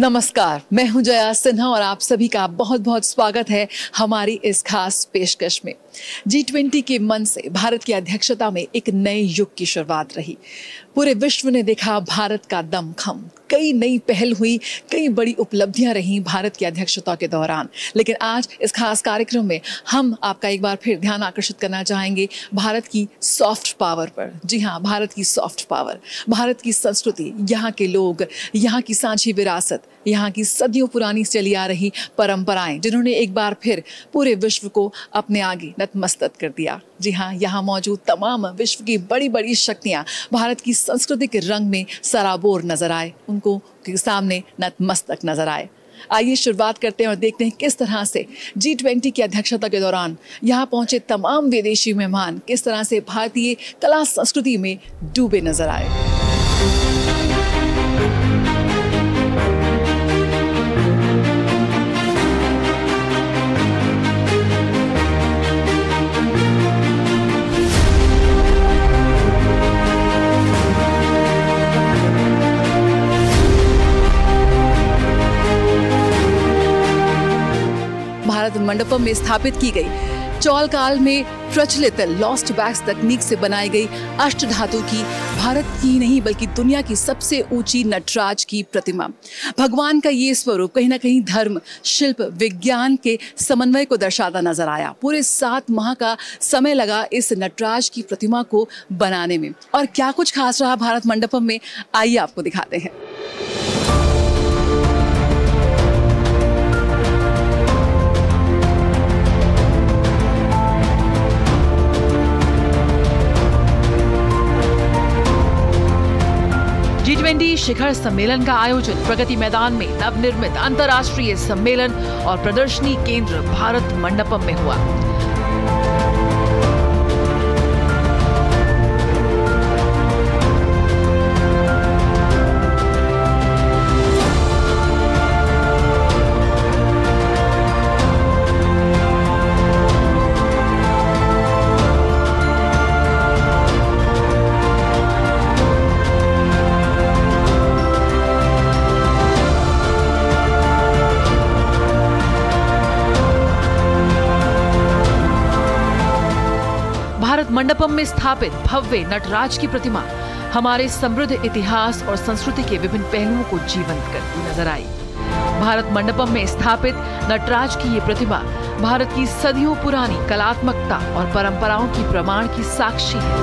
नमस्कार, मैं हूं जया सिन्हा और आप सभी का बहुत बहुत स्वागत है हमारी इस खास पेशकश में। G20 के मन से भारत की अध्यक्षता में एक नए युग की शुरुआत रही। पूरे विश्व ने देखा भारत का दमखम। कई नई पहल हुई, कई बड़ी उपलब्धियां रहीं भारत की अध्यक्षता के दौरान। लेकिन आज इस खास कार्यक्रम में हम आपका एक बार फिर ध्यान आकर्षित करना चाहेंगे भारत की सॉफ्ट पावर पर। जी हाँ, भारत की सॉफ्ट पावर, भारत की संस्कृति, यहाँ के लोग, यहाँ की सांझी विरासत, यहाँ की सदियों पुरानी चली आ रही परंपराएं, जिन्होंने एक बार फिर पूरे विश्व को अपने आगे नतमस्तक कर दिया। जी हाँ, यहाँ मौजूद तमाम विश्व की बड़ी बड़ी शक्तियां भारत की संस्कृति के रंग में सराबोर नजर आए, उनको के सामने नतमस्तक नजर आए। आइए शुरुआत करते हैं और देखते हैं किस तरह से G20 की अध्यक्षता के दौरान यहाँ पहुंचे तमाम विदेशी मेहमान किस तरह से भारतीय कला संस्कृति में डूबे नजर आए। भारत मंडपम में स्थापित की गई चौल काल में प्रचलित लॉस्ट वैक्स तकनीक से बनाई गई अष्टधातु की भारत की नहीं बल्कि दुनिया की सबसे ऊंची नटराज की प्रतिमा। भगवान का ये स्वरूप कहीं ना कहीं धर्म, शिल्प, विज्ञान के समन्वय को दर्शाता नजर आया। पूरे 7 माह का समय लगा इस नटराज की प्रतिमा को बनाने में। और क्या कुछ खास रहा भारत मंडपम में, आइए आपको दिखाते हैं। G20 शिखर सम्मेलन का आयोजन प्रगति मैदान में नवनिर्मित अंतर्राष्ट्रीय सम्मेलन और प्रदर्शनी केंद्र भारत मंडपम में हुआ। भारत मंडपम में स्थापित भव्य नटराज की प्रतिमा हमारे समृद्ध इतिहास और संस्कृति के विभिन्न पहलुओं को जीवंत करती नजर आई। भारत मंडपम में स्थापित नटराज की ये प्रतिमा भारत की सदियों पुरानी कलात्मकता और परंपराओं की प्रमाण की साक्षी है।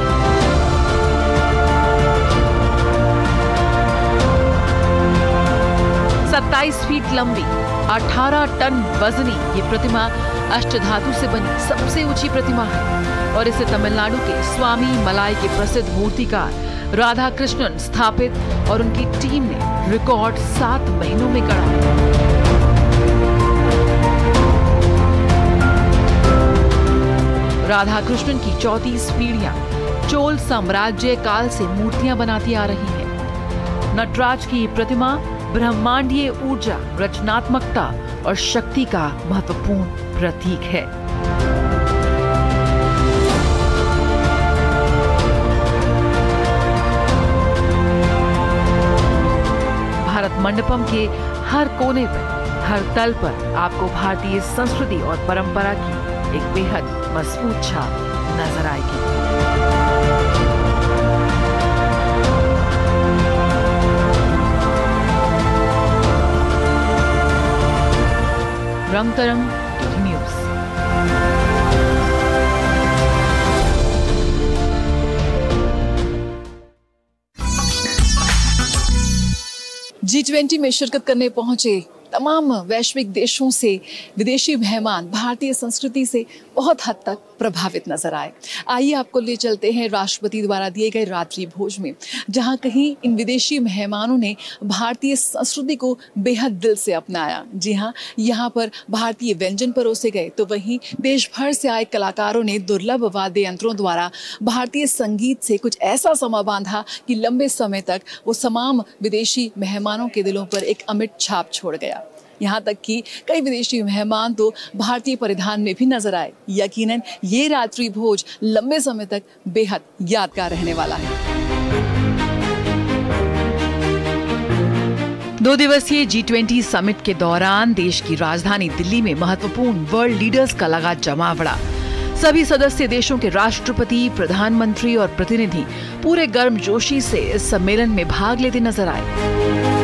27 फीट लंबी, 18 टन वजनी ये प्रतिमा अष्टधातु से बनी सबसे ऊंची प्रतिमा है और इसे तमिलनाडु के स्वामी मलाई के प्रसिद्ध मूर्तिकार राधा कृष्णन स्थापित और उनकी टीम ने रिकॉर्ड 7 महीनों में गढ़ा। राधा कृष्णन की 34 पीढ़ियां चोल साम्राज्य काल से मूर्तियां बनाती आ रही हैं। नटराज की प्रतिमा ब्रह्मांडीय ऊर्जा, रचनात्मकता और शक्ति का महत्वपूर्ण प्रतीक है। भारत मंडपम के हर कोने पर, हर तल पर आपको भारतीय संस्कृति और परंपरा की एक बेहद मजबूत छाप नजर आएगी। रंग तरंग न्यूज़। G20 में शिरकत करने पहुंचे तमाम वैश्विक देशों से विदेशी मेहमान भारतीय संस्कृति से बहुत हद तक प्रभावित नजर आए। आइए आपको ले चलते हैं राष्ट्रपति द्वारा दिए गए रात्रि भोज में, जहां कहीं इन विदेशी मेहमानों ने भारतीय संस्कृति को बेहद दिल से अपनाया। जी हाँ, यहाँ पर भारतीय व्यंजन परोसे गए तो वहीं देश भर से आए कलाकारों ने दुर्लभ वाद्य यंत्रों द्वारा भारतीय संगीत से कुछ ऐसा समा बांधा कि लंबे समय तक वो तमाम विदेशी मेहमानों के दिलों पर एक अमिट छाप छोड़ गया। यहाँ तक कि कई विदेशी मेहमान तो भारतीय परिधान में भी नजर आए। यकीनन ये रात्रि भोज लंबे समय तक बेहद यादगार रहने वाला है। 2 दिवसीय G20 समिट के दौरान देश की राजधानी दिल्ली में महत्वपूर्ण वर्ल्ड लीडर्स का लगा जमावड़ा। सभी सदस्य देशों के राष्ट्रपति, प्रधानमंत्री और प्रतिनिधि पूरे गर्मजोशी से इस सम्मेलन में भाग लेते नजर आए।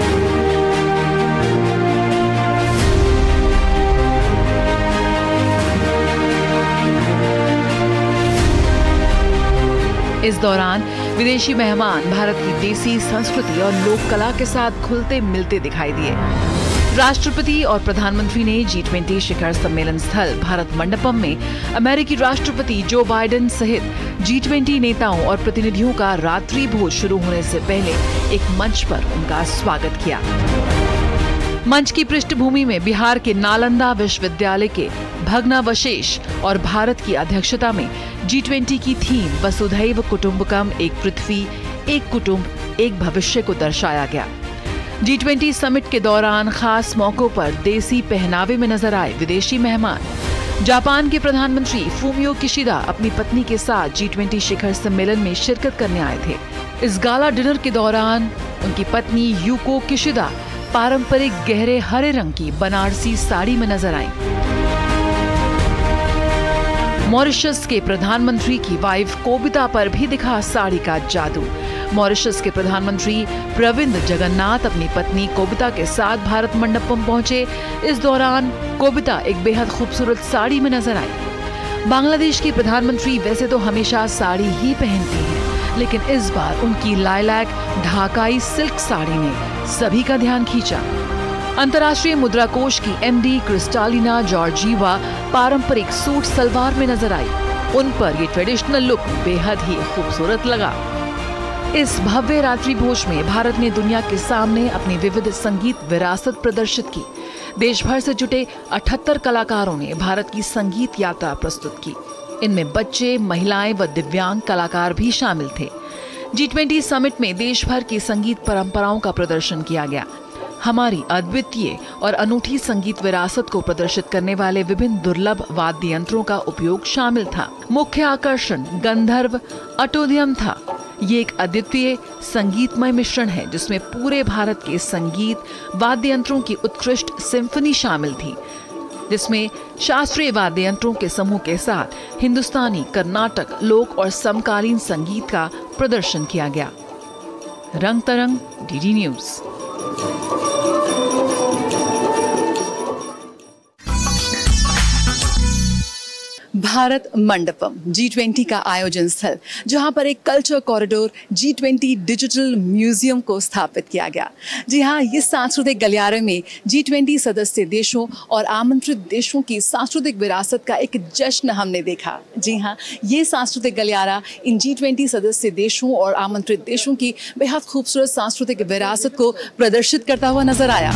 इस दौरान विदेशी मेहमान भारत की देसी संस्कृति और लोक कला के साथ घुलते मिलते दिखाई दिए। राष्ट्रपति और प्रधानमंत्री ने G20 शिखर सम्मेलन स्थल भारत मंडपम में अमेरिकी राष्ट्रपति जो बाइडेन सहित G20 नेताओं और प्रतिनिधियों का रात्रि भोज शुरू होने से पहले एक मंच पर उनका स्वागत किया। मंच की पृष्ठभूमि में बिहार के नालंदा विश्वविद्यालय के भग्नावशेष और भारत की अध्यक्षता में G20 की थीम वसुधैव कुटुंबकम, एक पृथ्वी, एक कुटुंब, एक भविष्य को दर्शाया गया। G20 समिट के दौरान खास मौकों पर देसी पहनावे में नजर आए विदेशी मेहमान। जापान के प्रधानमंत्री फूमियो किशिदा अपनी पत्नी के साथ G20 शिखर सम्मेलन में शिरकत करने आए थे। इस गाला डिनर के दौरान उनकी पत्नी यूको किशिदा पारंपरिक गहरे हरे रंग की बनारसी साड़ी में नजर आईं। मॉरिशस के प्रधानमंत्री की वाइफ कोबिता पर भी दिखा साड़ी का जादू। मॉरिशस के प्रधानमंत्री प्रविंद जगन्नाथ अपनी पत्नी कोबिता के साथ भारत मंडपम पहुंचे। इस दौरान कोबिता एक बेहद खूबसूरत साड़ी में नजर आई। बांग्लादेश की प्रधानमंत्री वैसे तो हमेशा साड़ी ही पहनती हैं, लेकिन इस बार उनकी लाइलैक ढाकाई सिल्क साड़ी ने सभी का ध्यान खींचा। अंतर्राष्ट्रीय मुद्रा कोष की MD क्रिस्टालिना जॉर्जीवा पारंपरिक सूट सलवार में नजर आई। उन पर ये ट्रेडिशनल लुक बेहद ही खूबसूरत लगा। इस भव्य रात्रि भोज में भारत ने दुनिया के सामने अपनी विविध संगीत विरासत प्रदर्शित की। देश भर से जुटे 78 कलाकारों ने भारत की संगीत यात्रा प्रस्तुत की। इनमें बच्चे, महिलाएं व दिव्यांग कलाकार भी शामिल थे। G20 समिट में देश भर की संगीत परंपराओं का प्रदर्शन किया गया। हमारी अद्वितीय और अनूठी संगीत विरासत को प्रदर्शित करने वाले विभिन्न दुर्लभ वाद्य यंत्रों का उपयोग शामिल था। मुख्य आकर्षण गंधर्व अटोदियम था। ये एक अद्वितीय संगीतमय मिश्रण है जिसमें पूरे भारत के संगीत वाद्य यंत्रों की उत्कृष्ट सिम्फनी शामिल थी, जिसमें शास्त्रीय वाद्य यंत्रों के समूह के साथ हिंदुस्तानी, कर्नाटक, लोक और समकालीन संगीत का प्रदर्शन किया गया। रंग तरंग, DD news. Bharat Mandapam G20 का आयोजन स्थल, जहां पर एक culture corridor G20 digital museum को स्थापित किया गया। जी हाँ, ये सांस्कृतिक गलियारे में G20 सदस्य देशों और आमंत्रित देशों की सांस्कृतिक विरासत का एक जश्न हमने देखा। जी हाँ, ये सांस्कृतिक गलियारा इन G20 सदस्य देशों और आमंत्रित देशों की बेहद खूबसूरत सांस्कृतिक विरासत को प्रदर्शित करता हुआ नजर आया।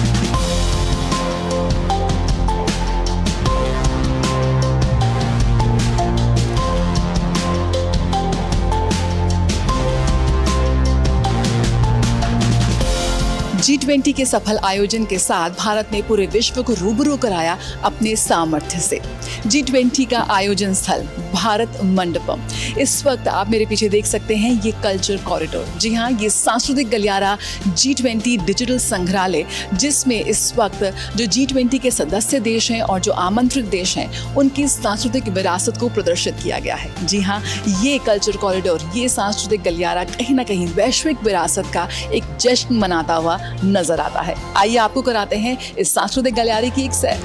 G20 के सफल आयोजन के साथ भारत ने पूरे विश्व को रूबरू कराया अपने सामर्थ्य से। G20 का आयोजन स्थल भारत मंडपम। इस वक्त आप मेरे पीछे देख सकते हैं ये कल्चर कॉरिडोर। जी हाँ, ये सांस्कृतिक गलियारा G20 डिजिटल संग्रहालय, जिसमें इस वक्त जो G20 के सदस्य देश हैं और जो आमंत्रित देश हैं उनकी सांस्कृतिक विरासत को प्रदर्शित किया गया है। जी हाँ, ये कल्चर कॉरिडोर, ये सांस्कृतिक गलियारा कहीं ना कहीं वैश्विक विरासत का एक जश्न मनाता हुआ नजर आता है। आइए आपको कराते हैं इस सांस्कृतिक गलियारे की एक सैर।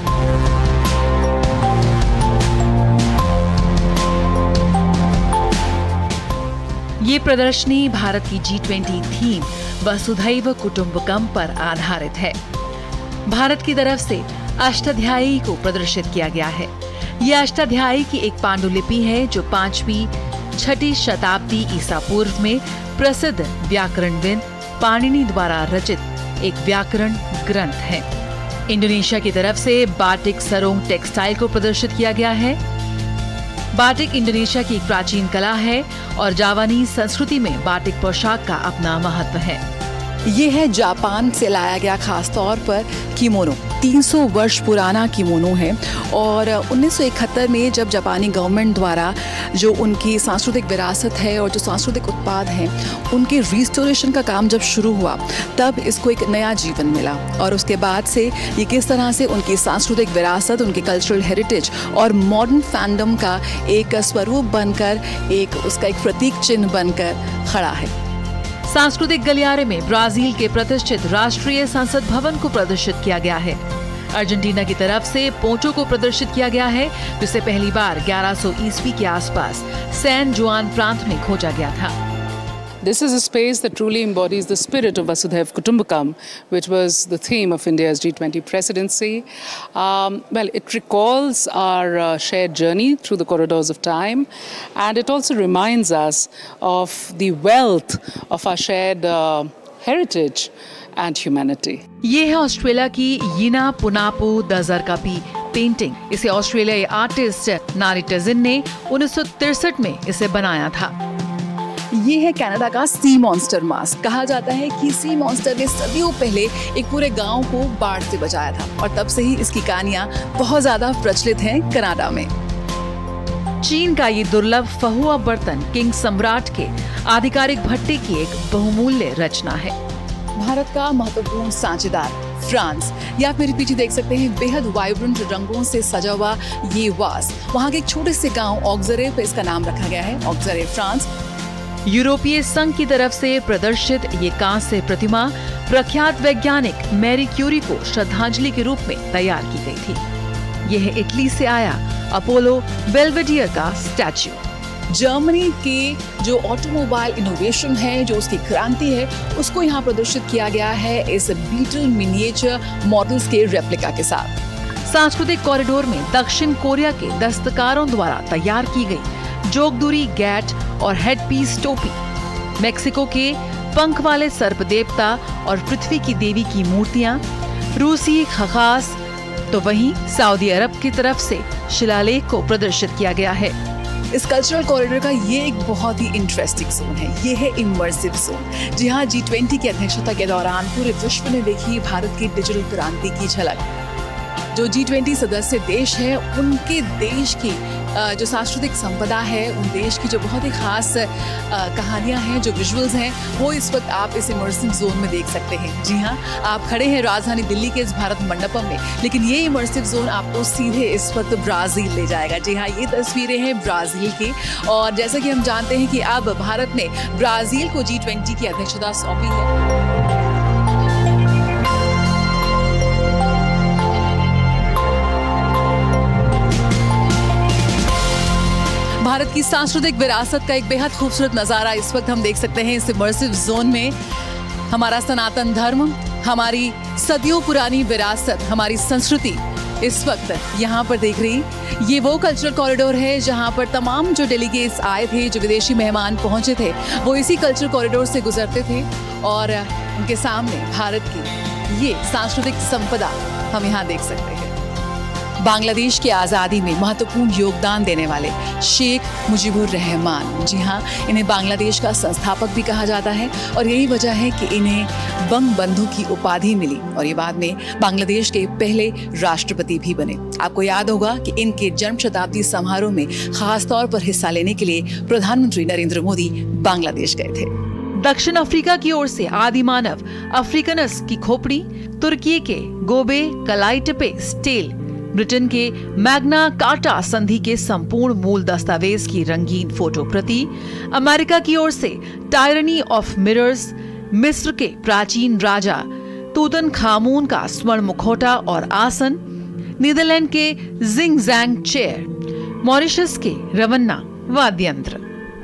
ये प्रदर्शनी भारत की G20 थीम वसुधैव कुटुंबकम पर आधारित है। भारत की तरफ से अष्टाध्यायी को प्रदर्शित किया गया है। ये अष्टाध्यायी की एक पांडुलिपि है जो 5वीं-6ठी शताब्दी ईसा पूर्व में प्रसिद्ध व्याकरणविद पाणिनि द्वारा रचित एक व्याकरण ग्रंथ है। इंडोनेशिया की तरफ से बाटिक सरोंग टेक्सटाइल को प्रदर्शित किया गया है। बाटिक इंडोनेशिया की एक प्राचीन कला है और जावानीज संस्कृति में बाटिक पोशाक का अपना महत्व है। ये है जापान से लाया गया खास तौर पर किमोनो। 300 वर्ष पुराना किमोनो है और 1971 में जब जापानी गवर्नमेंट द्वारा जो उनकी सांस्कृतिक विरासत है और जो सांस्कृतिक उत्पाद हैं उनके रिस्टोरेशन का काम जब शुरू हुआ तब इसको एक नया जीवन मिला और उसके बाद से ये किस तरह से उनकी सांस्कृतिक विरासत, उनकी कल्चरल हेरिटेज और मॉडर्न फैंडम का एक स्वरूप बनकर, उसका एक प्रतीक चिन्ह बनकर खड़ा है। सांस्कृतिक गलियारे में ब्राजील के प्रतिष्ठित राष्ट्रीय संसद भवन को प्रदर्शित किया गया है। अर्जेंटीना की तरफ से पोंचो को प्रदर्शित किया गया है, जिसे पहली बार 1100 ईस्वी के आसपास सैन जुआन प्रांत में खोजा गया था। This is a space that truly embodies the spirit of Vasudhaiva Kutumbakam, which was the theme of India's G20 presidency. It recalls our shared journey through the corridors of time, and it also reminds us of the wealth of our shared heritage and humanity. ये है Australia की यिना पुनापू the ज़रकापी painting. इसे ऑस्ट्रेलियाई artist नारी टजिन ने 1963 में इसे बनाया था। ये है कनाडा का सी मॉन्स्टर मास्क। कहा जाता है कि सी मॉन्स्टर ने सदियों पहले एक पूरे गांव को बाढ़ से बचाया था और तब से ही इसकी कहानियां बहुत ज्यादा प्रचलित हैं कनाडा में। चीन का ये दुर्लभ फहुआ बर्तन किंग सम्राट के आधिकारिक भट्टे की एक बहुमूल्य रचना है। भारत का महत्वपूर्ण साझेदार फ्रांस, या आप मेरे पीछे देख सकते हैं बेहद वाइब्रेंट रंगों से सजा हुआ ये वास, वहाँ के एक छोटे से गांव ऑक्जरे पे इसका नाम रखा गया है, ऑक्जरे फ्रांस। यूरोपीय संघ की तरफ से प्रदर्शित ये कांस्य प्रतिमा प्रख्यात वैज्ञानिक मैरी क्यूरी को श्रद्धांजलि के रूप में तैयार की गई थी। यह इटली से आया अपोलो बेल्वेडियर का स्टैच्यू। जर्मनी के जो ऑटोमोबाइल इनोवेशन है, जो उसकी क्रांति है, उसको यहाँ प्रदर्शित किया गया है इस बीटल मिनिएचर मॉडल्स के रेप्लिका के साथ। सांस्कृतिक कॉरिडोर में दक्षिण कोरिया के दस्तकारों द्वारा तैयार की गई जोगदुरी गैट और हेडपीस टोपी, मेक्सिको के पंख वाले सर्प देवता और पृथ्वी की देवी की मूर्तियां, रूसी खखास, तो वहीं सऊदी अरब की तरफ से शिलालेख को प्रदर्शित किया गया है। इस कल्चरल कॉरिडोर का ये एक बहुत ही इंटरेस्टिंग जोन है, ये है इमर्सिव जोन, जी हाँ, G20 की अध्यक्षता के दौरान पूरे विश्व ने देखी भारत की डिजिटल क्रांति की झलक। जो G20 सदस्य देश है उनके देश की जो सांस्कृतिक संपदा है, उन देश की जो बहुत ही खास कहानियां हैं, जो विजुअल्स हैं, वो इस वक्त आप इस इमर्सिव जोन में देख सकते हैं। जी हाँ, आप खड़े हैं राजधानी दिल्ली के इस भारत मंडपम में, लेकिन ये इमर्सिव जोन आपको सीधे इस वक्त ब्राजील ले जाएगा। जी हाँ, ये तस्वीरें हैं ब्राजील की और जैसा कि हम जानते हैं कि अब भारत ने ब्राजील को G20 की अध्यक्षता सौंपी है। भारत की सांस्कृतिक विरासत का एक बेहद खूबसूरत नजारा इस वक्त हम देख सकते हैं इस इमर्सिव जोन में। हमारा सनातन धर्म, हमारी सदियों पुरानी विरासत, हमारी संस्कृति इस वक्त यहाँ पर देख रही। ये वो कल्चरल कॉरिडोर है जहाँ पर तमाम जो डेलीगेट्स आए थे, जो विदेशी मेहमान पहुंचे थे, वो इसी कल्चरल कॉरिडोर से गुजरते थे और उनके सामने भारत की ये सांस्कृतिक संपदा हम यहाँ देख सकते हैं। बांग्लादेश की आज़ादी में महत्वपूर्ण योगदान देने वाले शेख मुजीबुर रहमान, जी हाँ, इन्हें बांग्लादेश का संस्थापक भी कहा जाता है और यही वजह है कि इन्हें बंगबंधु की उपाधि मिली और ये बाद में बांग्लादेश के पहले राष्ट्रपति भी बने। आपको याद होगा कि इनके जन्म शताब्दी समारोह में खास तौर पर हिस्सा लेने के लिए प्रधानमंत्री नरेंद्र मोदी बांग्लादेश गए थे। दक्षिण अफ्रीका की ओर से आदि मानव अफ्रीकनस की खोपड़ी, तुर्की के गोबे कलाइटपे स्टेल, ब्रिटेन के मैग्ना कार्टा संधि के संपूर्ण मूल दस्तावेज की रंगीन फोटो प्रति, अमेरिका की ओर से टायरनी ऑफ मिरर्स, मिस्र के प्राचीन राजा तूतन खामून का स्वर्ण मुखौटा और आसन, नीदरलैंड के जिंग जैंग चेयर, मॉरिशस के रवन्ना वाद्य यंत्र,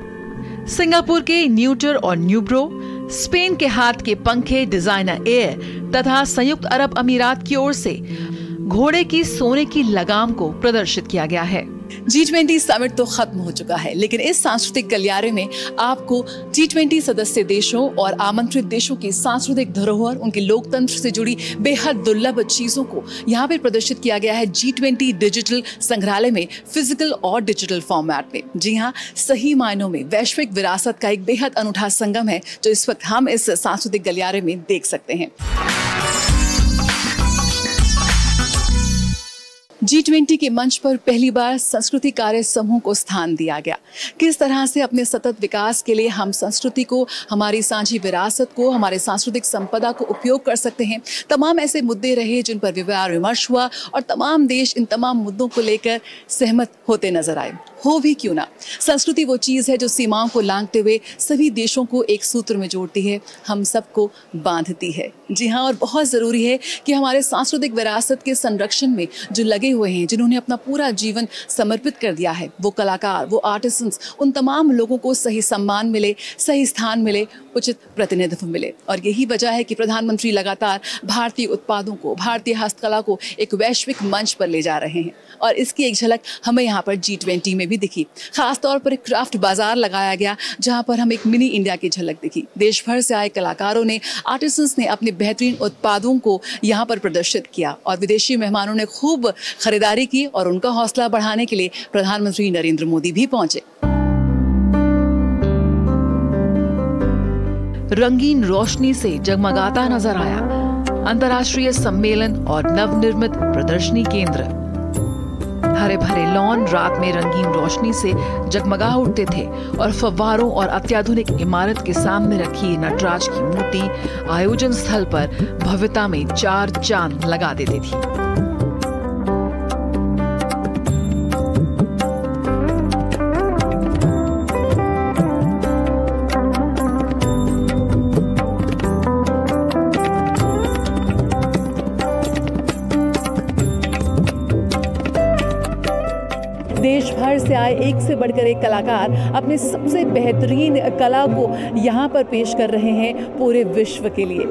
सिंगापुर के न्यूटर और न्यूब्रो, स्पेन के हाथ के पंखे डिजाइनर एयर तथा संयुक्त अरब अमीरात की ओर से घोड़े की सोने की लगाम को प्रदर्शित किया गया है। G20 समिट तो खत्म हो चुका है, लेकिन इस सांस्कृतिक गलियारे में आपको G20 सदस्य देशों और आमंत्रित देशों की सांस्कृतिक धरोहर, उनके लोकतंत्र से जुड़ी बेहद दुर्लभ चीजों को यहाँ पे प्रदर्शित किया गया है G20 डिजिटल संग्रहालय में, फिजिकल और डिजिटल फॉर्मेट में। जी हाँ, सही मायनों में वैश्विक विरासत का एक बेहद अनूठा संगम है जो इस वक्त हम इस सांस्कृतिक गलियारे में देख सकते हैं। G20 के मंच पर पहली बार संस्कृति कार्य समूह को स्थान दिया गया। किस तरह से अपने सतत विकास के लिए हम संस्कृति को, हमारी साझी विरासत को, हमारे सांस्कृतिक संपदा को उपयोग कर सकते हैं, तमाम ऐसे मुद्दे रहे जिन पर विचार विमर्श हुआ और तमाम देश इन तमाम मुद्दों को लेकर सहमत होते नजर आए। हो भी क्यों ना, संस्कृति वो चीज़ है जो सीमाओं को लांघते हुए सभी देशों को एक सूत्र में जोड़ती है, हम सबको बांधती है। जी हाँ, और बहुत ज़रूरी है कि हमारे सांस्कृतिक विरासत के संरक्षण में जो लगे हुए हैं, जिन्होंने अपना पूरा जीवन समर्पित कर दिया है, वो कलाकार, वो आर्टिसंस, उन तमाम लोगों को सही सम्मान मिले, सही स्थान मिले, उचित प्रतिनिधित्व मिले। और यही वजह है कि प्रधानमंत्री लगातार भारतीय उत्पादों को, भारतीय हस्तकला को एक वैश्विक मंच पर ले जा रहे हैं। और इसकी एक झलक हमें यहाँ पर G20 में भी दिखी। खास तौर पर एक क्राफ्ट बाजार लगाया गया, जहाँ पर हम एक मिनी इंडिया की झलक दिखी। देश भर से आए कलाकारों ने, आर्टिसंस ने अपने बेहतरीन उत्पादों को यहाँ पर प्रदर्शित किया और विदेशी मेहमानों ने खूब खरीदारी की और उनका हौसला बढ़ाने के लिए प्रधानमंत्री नरेंद्र मोदी भी पहुंचे। रंगीन रोशनी से जगमगाता नजर आया अंतर्राष्ट्रीय सम्मेलन और नवनिर्मित प्रदर्शनी केंद्र। हरे भरे लॉन रात में रंगीन रोशनी से जगमगा उठते थे और फव्वारों और अत्याधुनिक इमारत के सामने रखी नटराज की मूर्ति आयोजन स्थल पर भव्यता में चार चांद लगा देती थी। देश भर से आए एक से बढ़कर एक कलाकार अपने सबसे बेहतरीन कला को यहाँ पर पेश कर रहे हैं पूरे विश्व के लिए।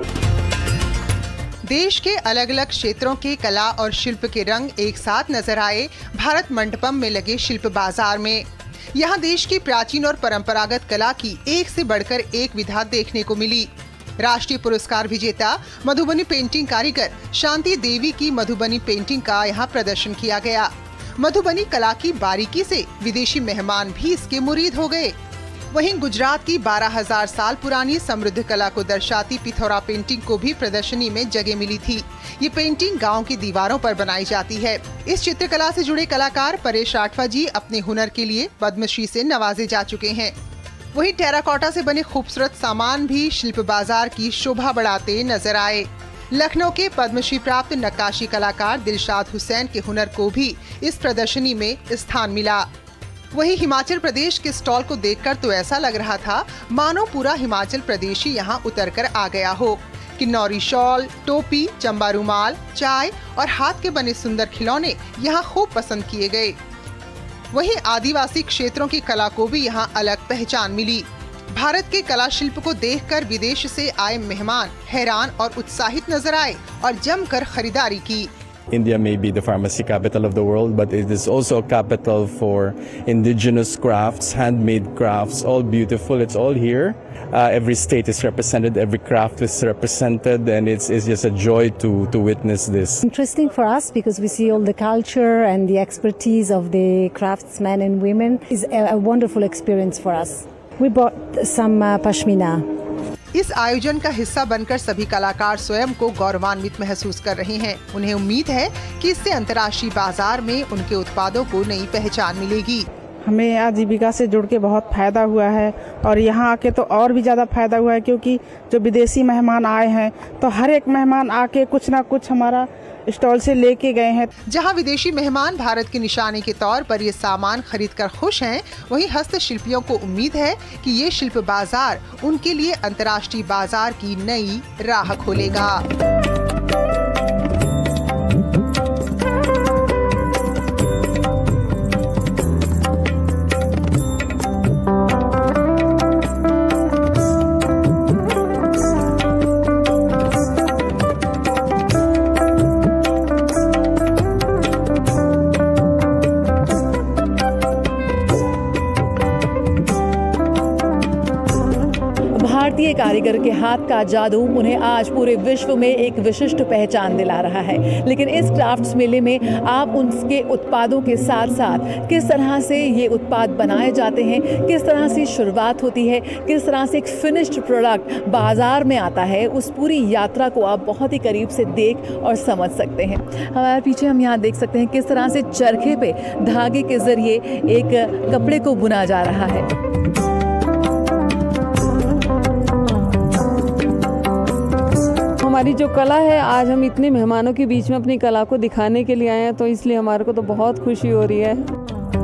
देश के अलग अलग क्षेत्रों के कला और शिल्प के रंग एक साथ नजर आए भारत मंडपम में लगे शिल्प बाजार में। यहाँ देश की प्राचीन और परंपरागत कला की एक से बढ़कर एक विधा देखने को मिली। राष्ट्रीय पुरस्कार विजेता मधुबनी पेंटिंग कारीगर शांति देवी की मधुबनी पेंटिंग का यहाँ प्रदर्शन किया गया। मधुबनी कला की बारीकी से विदेशी मेहमान भी इसके मुरीद हो गए। वहीं गुजरात की 12,000 साल पुरानी समृद्ध कला को दर्शाती पिथौरा पेंटिंग को भी प्रदर्शनी में जगह मिली थी। ये पेंटिंग गांव की दीवारों पर बनाई जाती है। इस चित्रकला से जुड़े कलाकार परेश राठवा जी अपने हुनर के लिए पद्मश्री से नवाजे जा चुके हैं। वहीं टेराकोटा से बने खूबसूरत सामान भी शिल्प बाजार की शोभा बढ़ाते नजर आए। लखनऊ के पद्मश्री प्राप्त नक्काशी कलाकार दिलशाद हुसैन के हुनर को भी इस प्रदर्शनी में स्थान मिला। वहीं हिमाचल प्रदेश के स्टॉल को देखकर तो ऐसा लग रहा था मानो पूरा हिमाचल प्रदेश ही यहाँ उतर कर आ गया हो। किन्नौरी शॉल, टोपी, चंबा रुमाल, चाय और हाथ के बने सुंदर खिलौने यहाँ खूब पसंद किए गए। वहीं आदिवासी क्षेत्रों की कला को भी यहाँ अलग पहचान मिली। भारत के कला शिल्प को देखकर विदेश से आए मेहमान हैरान और उत्साहित नजर आए और जमकर खरीदारी की। India may be the pharmacy capital of the world, but it is also a capital for indigenous crafts, handmade crafts, all beautiful. It's all here. Every state is represented, every craft is represented, and it's just a joy to witness this. Interesting for us because we see all the culture and the expertise of the craftsmen and women. It's a wonderful experience for us. We bought some pashmina. इस आयोजन का हिस्सा बनकर सभी कलाकार स्वयं को गौरवान्वित महसूस कर रहे हैं। उन्हें उम्मीद है कि इससे अंतर्राष्ट्रीय बाजार में उनके उत्पादों को नई पहचान मिलेगी। हमें आजीविका से जुड़ के बहुत फायदा हुआ है और यहाँ आके तो और भी ज्यादा फायदा हुआ है, क्योंकि जो विदेशी मेहमान आए हैं तो हर एक मेहमान आके कुछ ना कुछ हमारा स्टॉल से लेके गए हैं। जहाँ विदेशी मेहमान भारत के निशाने के तौर पर ये सामान खरीदकर खुश हैं, वहीं हस्तशिल्पियों को उम्मीद है कि ये शिल्प बाजार उनके लिए अंतर्राष्ट्रीय बाजार की नई राह खोलेगा। भारतीय कारीगर के हाथ का जादू उन्हें आज पूरे विश्व में एक विशिष्ट पहचान दिला रहा है। लेकिन इस क्राफ्ट्स मेले में आप उनके उत्पादों के साथ साथ किस तरह से ये उत्पाद बनाए जाते हैं, किस तरह से शुरुआत होती है, किस तरह से एक फिनिश्ड प्रोडक्ट बाजार में आता है, उस पूरी यात्रा को आप बहुत ही करीब से देख और समझ सकते हैं। हमारे पीछे हम यहाँ देख सकते हैं किस तरह से चरखे पे धागे के जरिए एक कपड़े को बुना जा रहा है। हमारी जो कला है, आज हम इतने मेहमानों के बीच में अपनी कला को दिखाने के लिए आए हैं, तो इसलिए हमारे को तो बहुत खुशी हो रही है।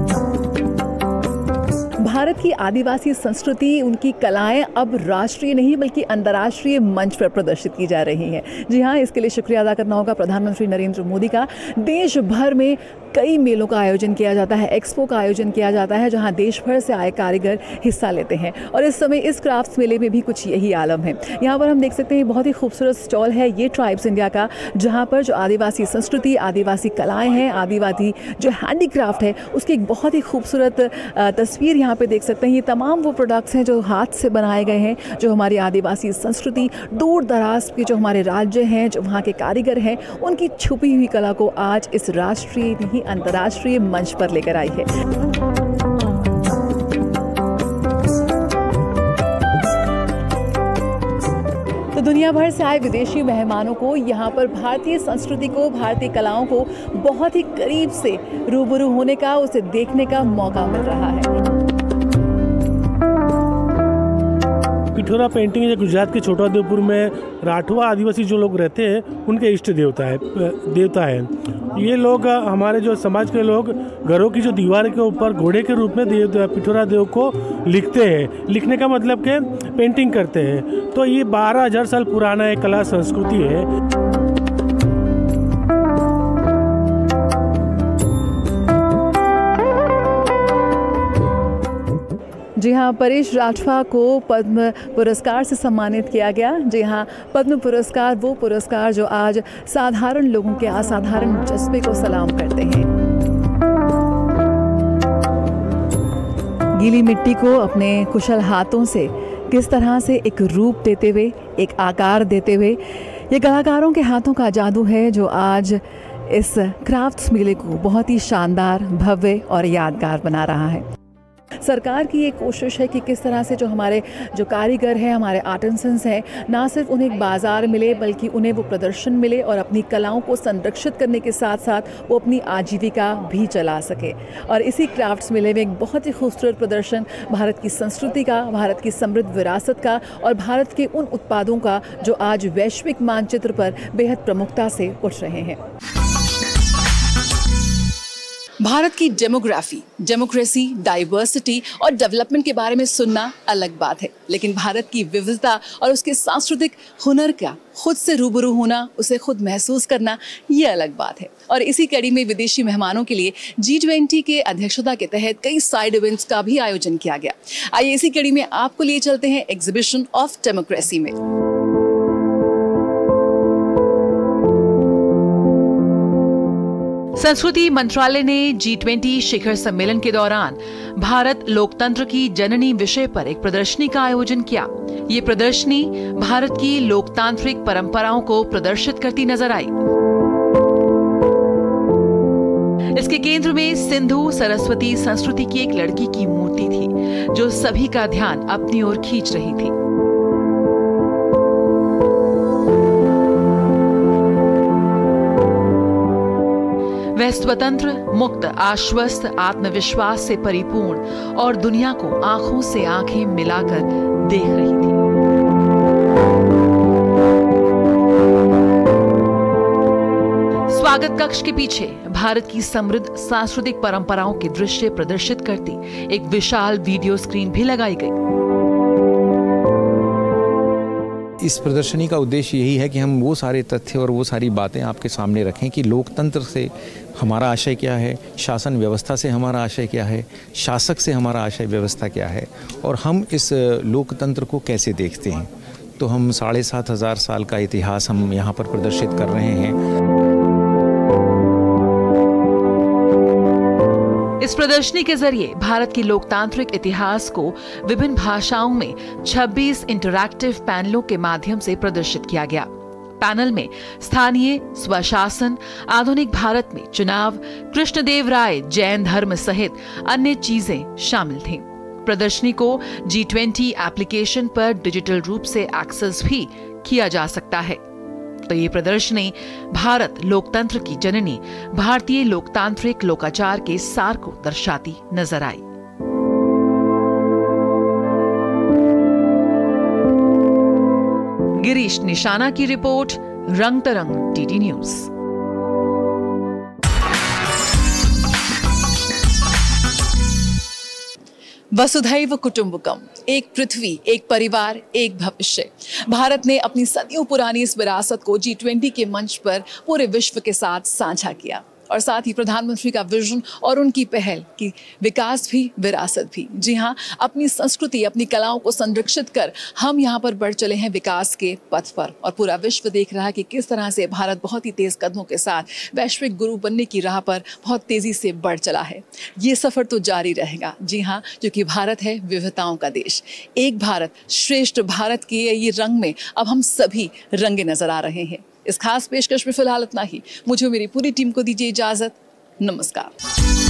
भारत की आदिवासी संस्कृति, उनकी कलाएं अब राष्ट्रीय नहीं बल्कि अंतर्राष्ट्रीय मंच पर प्रदर्शित की जा रही हैं। जी हाँ, इसके लिए शुक्रिया अदा करना होगा प्रधानमंत्री नरेंद्र मोदी का। देश भर में कई मेलों का आयोजन किया जाता है, एक्सपो का आयोजन किया जाता है, जहां देश भर से आए कारीगर हिस्सा लेते हैं। और इस समय इस क्राफ्ट्स मेले में भी कुछ यही आलम है। यहाँ पर हम देख सकते हैं बहुत ही खूबसूरत स्टॉल है ये ट्राइब्स इंडिया का, जहाँ पर जो आदिवासी संस्कृति, आदिवासी कलाएँ हैं, आदिवासी जो हैंडीक्राफ्ट है, उसकी एक बहुत ही खूबसूरत तस्वीर यहाँ पे देख सकते हैं। ये तमाम वो प्रोडक्ट्स हैं जो हाथ से बनाए गए हैं, जो हमारी आदिवासी संस्कृति, दूर दराज के जो हमारे राज्य हैं, जो वहाँ के कारीगर हैं, उनकी छुपी हुई कला को आज इस राष्ट्रीय नहीं अंतर्राष्ट्रीय मंच पर लेकर आई है। तो दुनिया भर से आए विदेशी मेहमानों को यहाँ पर भारतीय संस्कृति को, भारतीय कलाओं को बहुत ही करीब से रूबरू होने का, उसे देखने का मौका मिल रहा है। पिठोरा पेंटिंग जो गुजरात के छोटाउदेपुर में राठवा आदिवासी जो लोग रहते हैं, उनके इष्ट देवता है। ये लोग, हमारे जो समाज के लोग, घरों की जो दीवार के ऊपर घोड़े के रूप में पिठोरा देव को लिखते हैं। लिखने का मतलब कि पेंटिंग करते हैं। तो ये 12,000 साल पुराना एक कला संस्कृति है। जी हाँ, परेश राठवा को पद्म पुरस्कार से सम्मानित किया गया। जी हाँ, पद्म पुरस्कार वो पुरस्कार जो आज साधारण लोगों के असाधारण जज्बे को सलाम करते हैं। गीली मिट्टी को अपने कुशल हाथों से किस तरह से एक रूप देते हुए, एक आकार देते हुए, ये कलाकारों के हाथों का जादू है जो आज इस क्राफ्ट्स मेले को बहुत ही शानदार, भव्य और यादगार बना रहा है। सरकार की ये कोशिश है कि किस तरह से जो हमारे जो कारीगर हैं, हमारे आर्टिसंस हैं, ना सिर्फ उन्हें एक बाज़ार मिले बल्कि उन्हें वो प्रदर्शन मिले और अपनी कलाओं को संरक्षित करने के साथ साथ वो अपनी आजीविका भी चला सके। और इसी क्राफ्ट्स मेले में एक बहुत ही खूबसूरत प्रदर्शन भारत की संस्कृति का, भारत की समृद्ध विरासत का और भारत के उन उत्पादों का जो आज वैश्विक मानचित्र पर बेहद प्रमुखता से उठ रहे हैं। भारत की डेमोग्राफी, डेमोक्रेसी, डाइवर्सिटी और डेवलपमेंट के बारे में सुनना अलग बात है, लेकिन भारत की विविधता और उसके सांस्कृतिक हुनर का खुद से रूबरू होना, उसे खुद महसूस करना, ये अलग बात है। और इसी कड़ी में विदेशी मेहमानों के लिए G20 के अध्यक्षता के तहत कई साइड इवेंट्स का भी आयोजन किया गया। आइए इसी कड़ी में आपको लिए चलते हैं एग्जीबिशन ऑफ डेमोक्रेसी में। संस्कृति मंत्रालय ने G20 शिखर सम्मेलन के दौरान भारत लोकतंत्र की जननी विषय पर एक प्रदर्शनी का आयोजन किया। ये प्रदर्शनी भारत की लोकतांत्रिक परंपराओं को प्रदर्शित करती नजर आई। इसके केंद्र में सिंधु सरस्वती संस्कृति की एक लड़की की मूर्ति थी जो सभी का ध्यान अपनी ओर खींच रही थी। वह स्वतंत्र, मुक्त, आश्वस्त, आत्मविश्वास से परिपूर्ण और दुनिया को आंखों से आंखें मिलाकर देख रही थी। स्वागत कक्ष के पीछे भारत की समृद्ध सांस्कृतिक परंपराओं के दृश्य प्रदर्शित करती एक विशाल वीडियो स्क्रीन भी लगाई गई। इस प्रदर्शनी का उद्देश्य यही है कि हम वो सारे तथ्य और वो सारी बातें आपके सामने रखें कि लोकतंत्र से हमारा आशय क्या है, शासन व्यवस्था से हमारा आशय क्या है, शासक से हमारा आशय व्यवस्था क्या है और हम इस लोकतंत्र को कैसे देखते हैं। तो हम 7,500 साल का इतिहास हम यहाँ पर प्रदर्शित कर रहे हैं। इस प्रदर्शनी के जरिए भारत के लोकतांत्रिक इतिहास को विभिन्न भाषाओं में 26 इंटरैक्टिव पैनलों के माध्यम से प्रदर्शित किया गया। पैनल में स्थानीय स्वशासन, आधुनिक भारत में चुनाव, कृष्णदेवराय जैन धर्म सहित अन्य चीजें शामिल थीं। प्रदर्शनी को G20 एप्लीकेशन पर डिजिटल रूप से एक्सेस भी किया जा सकता है। तो ये प्रदर्शनी भारत लोकतंत्र की जननी, भारतीय लोकतांत्रिक लोकाचार के सार को दर्शाती नजर आई। गिरीश निशाना की रिपोर्ट, रंग तरंग, डीडी न्यूज। वसुधैव कुटुंबकम, एक पृथ्वी, एक परिवार, एक भविष्य। भारत ने अपनी सदियों पुरानी इस विरासत को G20 के मंच पर पूरे विश्व के साथ साझा किया और साथ ही प्रधानमंत्री का विजन और उनकी पहल की विकास भी विरासत भी। जी हाँ, अपनी संस्कृति, अपनी कलाओं को संरक्षित कर हम यहाँ पर बढ़ चले हैं विकास के पथ पर और पूरा विश्व देख रहा है कि किस तरह से भारत बहुत ही तेज कदमों के साथ वैश्विक गुरु बनने की राह पर बहुत तेजी से बढ़ चला है। ये सफर तो जारी रहेगा। जी हाँ, क्योंकि भारत है विविधताओं का देश। एक भारत श्रेष्ठ भारत के ये रंग में अब हम सभी रंगे नजर आ रहे हैं। इस खास पेशकश में फिलहाल इतना ही। मुझे मेरी पूरी टीम को दीजिए इजाजत। नमस्कार।